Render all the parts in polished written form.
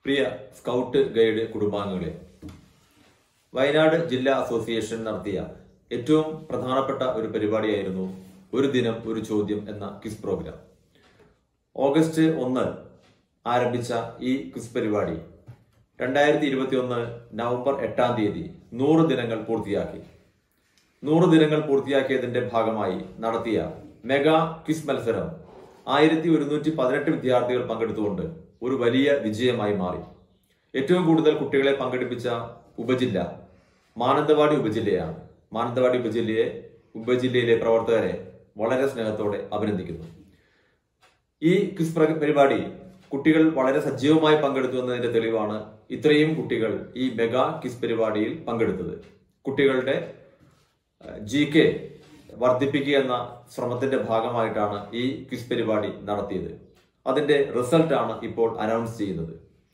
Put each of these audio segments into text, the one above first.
പ്രിയ scout guide കുടുംബാംഗങ്ങളെ, വയനാട് ജില്ലാ association നടത്തിയ ഏറ്റവും പ്രധാനപ്പെട്ട ഒരു പരിപാടിയായിരുന്നു ഒരു ദിനം ഒരു ചോദ്യം എന്ന ക്വിസ് പ്രോഗ്രാം. ഓഗസ്റ്റ് 1 ആരംഭിച്ച ഈ ക്വിസ് പരിപാടി 2021 നവംബർ 8 100 ദിനങ്ങൾ പൂർത്തിയാക്കി. 100 ദിനങ്ങൾ പൂർത്തിയാക്കിയതിന്റെ ഭാഗമായി നടത്തിയ മെഗാ ക്വിസ് മത്സരം 1118 വിദ്യാർത്ഥികൾ പങ്കെടുത്തുകൊണ്ട് ഒരു വലിയ വിജയമായി മാറി. ഏറ്റവും കൂടുതൽ കുട്ടികളെ പങ്കെടുപ്പിച്ച ഉപജില്ല മാനന്തവാടി ഉപജില്ലയാണ്. മാനന്തവാടി ഉപജില്ലയിലെ പ്രവർത്തകരെ വളരെ സ്നേഹത്തോടെ അഭിനന്ദിക്കുന്നു. ഈ ക്വിസ് പരിപാടി കുട്ടികൾ വളരെ സജീവമായി പങ്കെടുത്തു എന്നതിന്റെ തെളിവാണ് ഇത്രയും കുട്ടികൾ ഈ മെഗാ ക്വിസ് പരിപാടിയിൽ പങ്കെടുത്തത്. കുട്ടികളുടെ GK വർദ്ധിപ്പിക്കുക എന്ന ശ്രമത്തിന്റെ ഭാഗമായിട്ടാണ് ഈ ക്വിസ് പരിപാടി നടത്തിയത്. അതിന്റെ റിസൾട്ട് ആണ് ഇപ്പോൾ അനൗൺസ് ചെയ്യുന്നത്.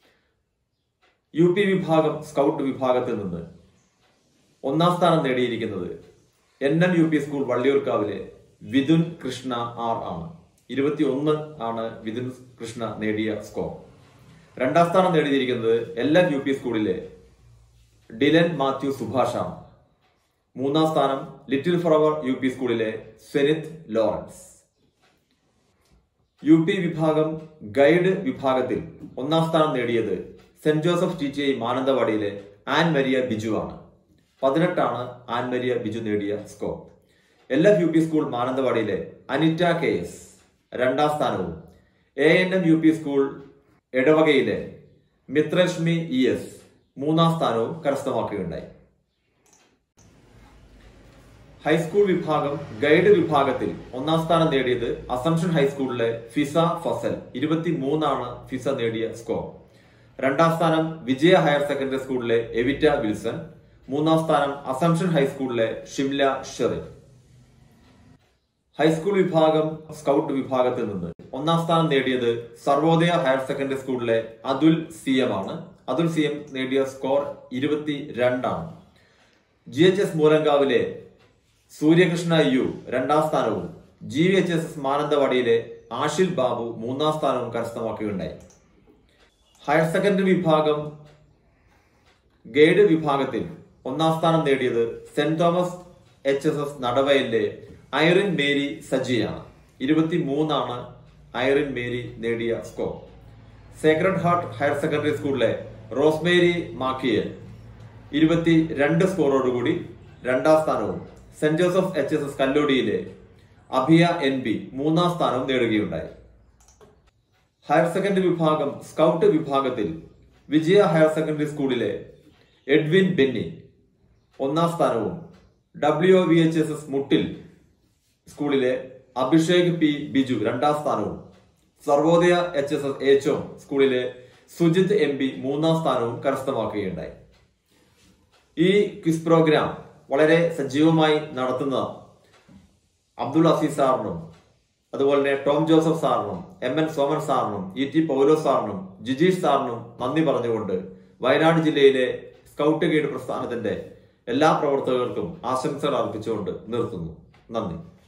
UP വിഭാഗം സ്കൗട്ട് വിഭാഗത്തിൽ നിന്ന് 1ാം സ്ഥാനം നേടിയിരിക്കുന്നത് NM UP സ്കൂൾ വള്ളിയൂർക്കാവിലെ വിതുൻ കൃഷ്ണ R ആണ്. 21 ആണ് വിതുൻ കൃഷ്ണ നേടിയ സ്കോർ. 2ാം സ്ഥാനം നേടിയിരിക്കുന്നത് LM UP സ്കൂളിലെ ഡിലൻ മാത്യു സുഭാഷ് ആണ്. 3ാം സ്ഥാനം ലിറ്റിൽ ഫ്ലവർ UP സ്കൂളിലെ സെനിത് ലോറൻസ്. UP വിഭാഗം ഗൈഡ് വിഭാഗത്തിൽ 1ാം സ്ഥാനം നേടിയത് സെന്റ് ജോസഫ് TTI മാനന്തവാടിയിലെ ആൻ മരിയ ബിജു ആണ്. 18 ആണ് ആൻ മരിയ ബിജു നേടിയ സ്കോർ. LF UP സ്കൂൾ മാനന്തവാടിയിലെ അനിറ്റ KS 2ാം സ്ഥാനവും ANM UP സ്കൂൾ എടവകയിലെ മിത്രലക്ഷ്മി ES 3ാം സ്ഥാനവും കരസ്ഥമാക്കുകയുണ്ടായി. ഹൈസ്കൂൾ വിഭാഗം ഗൈഡ് വിഭാഗത്തിൽ 1ാം സ്ഥാനം നേടിയത് അസംഷൻ ഹൈസ്കൂളിലെ ഫിസ ഫസൽ. 23 ആണ് ഫിസ നേടിയ സ്കോർ. 2ാം സ്ഥാനം വിജയ ഹയർ സെക്കൻഡറി സ്കൂളിലെ എവിറ്റ വിൽസൺ. 3ാം സ്ഥാനം അസംഷൻ ഹൈസ്കൂളിലെ ഷിംല ഷെറിൻ. ഹൈസ്കൂൾ വിഭാഗം സ്കൗട്ട് വിഭാഗത്തിൽ നിന്ന് 1ാം സ്ഥാനം നേടിയത് സർവോദയ ഹയർ സെക്കൻഡറി സ്കൂളിലെ അതുൽ CM ആണ്. അതുൽ CM നേടിയ സ്കോർ 22 ആണ്. GHS മൂലങ്കാവിലെ സൂര്യകൃഷ്ണ U 2ാം സ്ഥാനവും GVHSS മാനന്തവാടിയിലെ ആഷിൽ ബാബു 3ാം സ്ഥാനവും കരസ്ഥമാക്കുകയുണ്ടായി. ഹയർ സെക്കൻഡറി വിഭാഗം ഗൈഡ് വിഭാഗത്തിൽ 1ാം സ്ഥാനം നേടിയത് സെന്റ് തോമസ് HSS നടവയലിലെ ഐറിൻ മേരി സജിയാണ്. 23 ആണ് ഐറിൻ മേരി നേടിയ score. Sacred heart higher secondary സ്കൂളിലെ റോസ്മേരി മാക്കിയൽ 22 സ്കോറോടുകൂടി 2ാം സ്ഥാനവും സെന്റ് ജോസഫ് HSS കല്ലോടിയിലെ അഭിയ NB 3ാം സ്ഥാനവും നേടുകയുണ്ടായി. ഹയർ സെക്കൻഡറി വിഭാഗം സ്കൗട്ട് വിഭാഗത്തിൽ വിജയ ഹയർ സെക്കൻഡറി സ്കൂളിലെ എഡ്വിൻ ബെന്നി 1ാം സ്ഥാനവും WVHSS മുട്ടിൽ സ്കൂളിലെ അഭിഷേക് P ബിജു 2ാം സ്ഥാനവും സർവോദയ HSS ഏച്ചോം സ്കൂളിലെ സുജിത് MB 3ാം സ്ഥാനവും കരസ്ഥമാക്കുകയുണ്ടായി. ഈ ക്വിസ് പ്രോഗ്രാം വളരെ സജീവമായി നടത്തുന്ന അബ്ദുൾ അസീസ് സാറിനും അതുപോലെ തന്നെ ടോം ജോസഫ് സാറിനും MN സോമൻ സാറിനും ET പൗലോസ് സാറിനും ജിജീഷ് സാറിനും നന്ദി പറഞ്ഞുകൊണ്ട് വയനാട് ജില്ലയിലെ സ്കൗട്ട് ഗൈഡ് പ്രസ്ഥാനത്തിന്റെ എല്ലാ പ്രവർത്തകർക്കും ആശംസകൾ അർപ്പിച്ചുകൊണ്ട് നിർത്തുന്നു. നന്ദി.